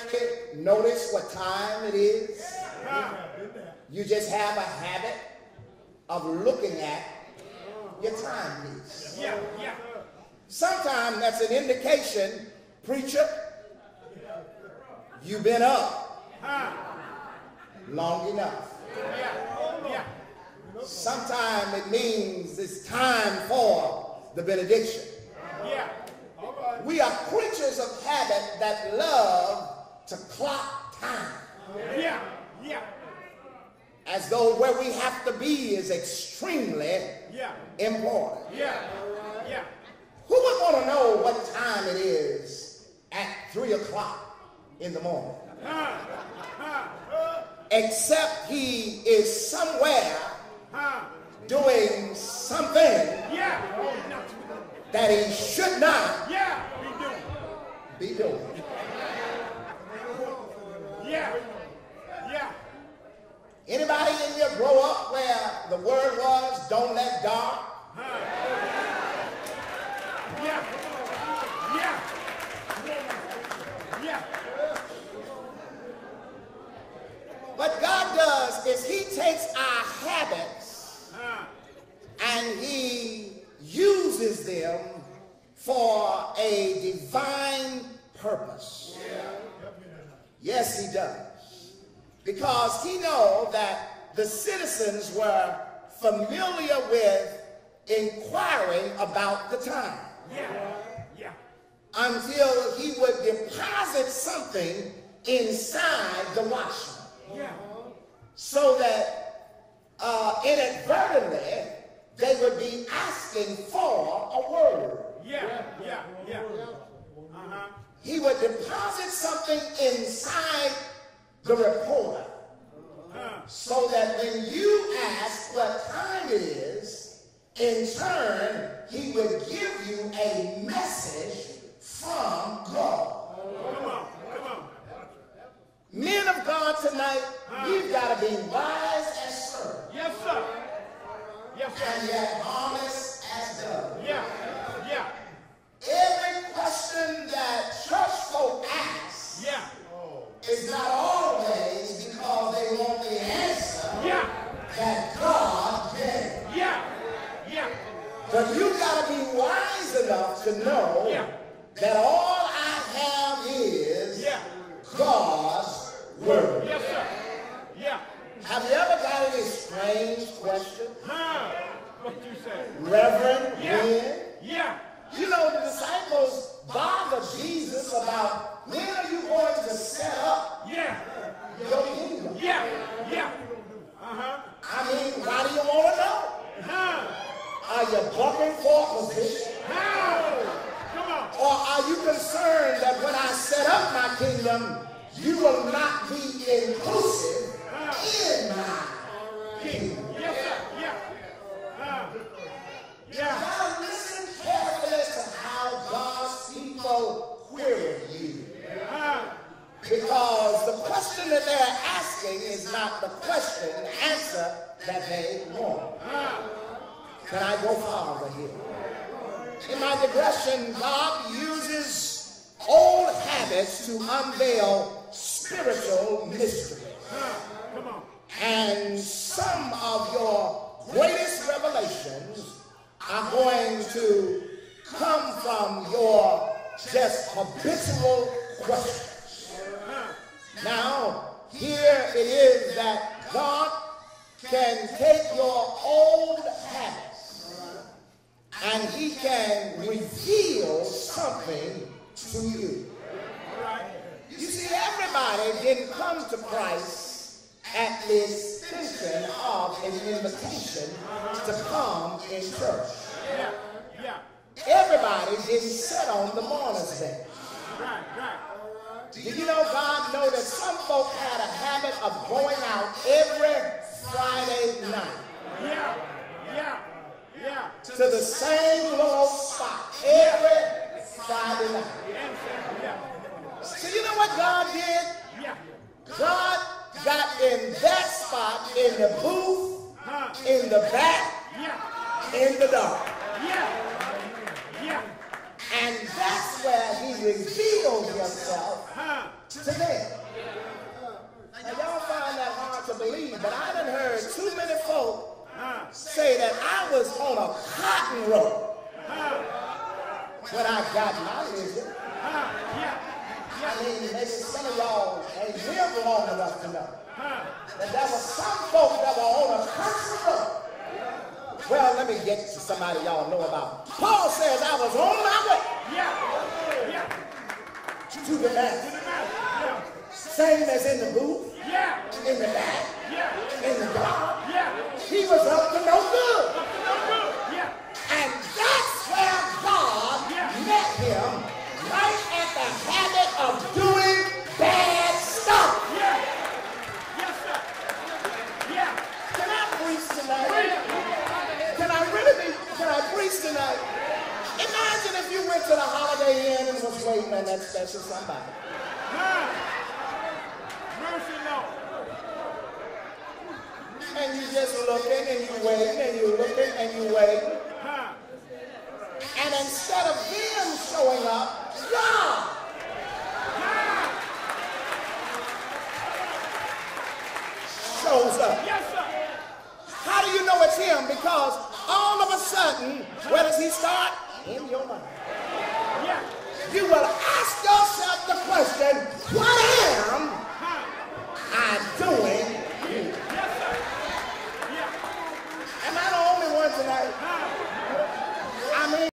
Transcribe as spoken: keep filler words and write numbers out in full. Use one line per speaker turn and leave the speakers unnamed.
notice what time it is? You just have a habit of looking at your timepiece.
Yeah, yeah.
Sometimes that's an indication, preacher, you've been up long enough.
Yeah, yeah.
Sometimes it means it's time for the benediction.
Yeah.
We are creatures of habit that love to clock time.
Yeah, yeah.
As though where we have to be is extremely
Yeah.
important.
Yeah, yeah.
Who would want to know what time it is at three o'clock in the morning?
Huh. Huh. Uh,
Except he is somewhere
huh.
doing something
Yeah.
that he should not
Yeah. We do.
be doing.
Yeah. Yeah.
Anybody in here grow up where the word was, don't let dark?
Yeah. Yeah. Yeah.
What God does is he takes our habits
Huh.
and he uses them for a divine purpose. Yes, he does. Because he knows that the citizens were familiar with inquiring about the time
Yeah. Yeah.
until he would deposit something inside the watchman
Yeah.
so that uh, inadvertently they would be asking for a word.
Yeah. Yeah. Yeah. Uh-huh.
He would deposit something inside the reporter so that when you ask what time it is, in turn, he would give you a message from God.
Come on. Come on.
Men of God tonight, you've got to be wise as serpent
Yes, sir. Yes,
and
sir.
yet honest as dove.
Yeah. Yeah.
Every question that church folk ask
Yeah.
is not always because they want the answer
Yeah.
that God gave.
Yeah. Yeah.
But you got to be wise enough to know
Yeah.
that all I have is
Yeah.
God's word.
Yes, sir. Yeah.
Have you ever got any strange question?
Huh. What you say?
Reverend,
Yeah.
when?
Yeah.
You know, the disciples bothered Jesus about when are you going to set up
Yeah.
your kingdom?
Yeah. Yeah. Uh-huh.
I mean, why do you want to know?
Huh.
Are you bucking for position?
How? Come on.
Or are you concerned that when I set up my kingdom, you will not be inclusive in my kingdom?
Yes, sir. Yeah. Huh. Yeah.
Now listen carefully to how God's people query you.
Huh.
Because the question that they're asking is not the question, the answer that they want.
Huh.
Can I go farther here? In my digression, God uses old habits to unveil spiritual mysteries.
Huh. Come on.
And some of your greatest revelations are going to come from your just habitual questions. Now, here it is that God can take your old habits and he can reveal something to you. You see, everybody didn't come to Christ at the extension of an invitation to come in church.
Yeah. Yeah.
Everybody didn't sit on the mourner's bench.
Right. Right.
Did you know God know that some folk had a habit of going out every Friday night
Yeah. Yeah. Yeah.
to the same little spot every Friday night?
Yeah.
So you know what God did?
Yeah.
God got in that spot in the booth,
Huh.
in the back,
Yeah.
in the dark.
Yeah. Yeah.
And that's where he revealed himself
Huh.
to them. But I done heard too many folk say that I was on a cotton roll when I got my vision. I mean, maybe some of y'all ain't lived long enough to know that there were some folks that were on a country road. Well, let me get to somebody y'all know about. Paul says I was on my way
Yeah. Yeah.
to the Damascus.
Yeah.
Same as in the booth,
Yeah.
in the back,
Yeah.
in the dark.
Yeah.
He was up to no good.
Up to no good. Yeah.
And that's where God
Yeah.
met him, right at the habit of doing bad stuff.
Yeah. Yes, sir. Yeah.
Can I preach tonight? Can I really be, can I preach tonight? Imagine if you went to the Holiday Inn and was waiting on that special somebody.
Huh. Mercy, Lord.
And you just looking and you waiting and you looking and you waiting.
Huh.
And instead of them showing up, God shows up.
Yes, sir.
How do you know it's him? Because all of a sudden, where does he start? In your mind.
Yeah.
You will ask yourself the question, what